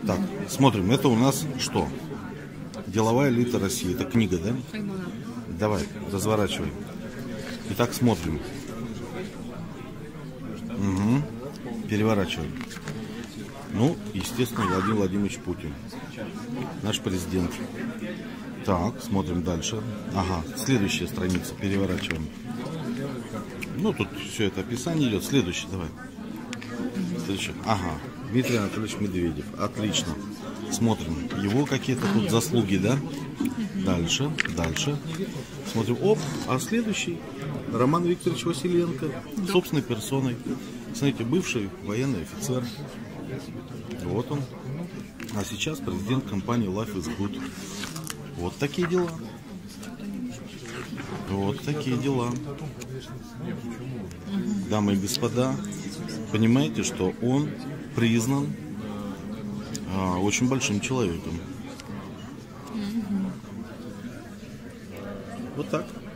Так, смотрим, это у нас что? Деловая элита России. Это книга, да? Давай, разворачивай. Итак, смотрим. Угу. Переворачиваем. Ну, естественно, Владимир Владимирович Путин. Наш президент. Так, смотрим дальше. Ага, следующая страница. Переворачиваем. Ну, тут все это описание идет. Следующий, давай. Следующий. Ага, Дмитрий Анатольевич Медведев. Отлично. Смотрим. Его какие-то тут заслуги, да? Дальше, дальше. Смотрим. Оп, а следующий Роман Викторович Василенко. Собственной персоной. Смотрите, бывший военный офицер. Вот он. А сейчас президент компании Life is Good. Вот такие дела. Вот такие дела. Дамы и господа, понимаете, что он признан очень большим человеком. Вот так.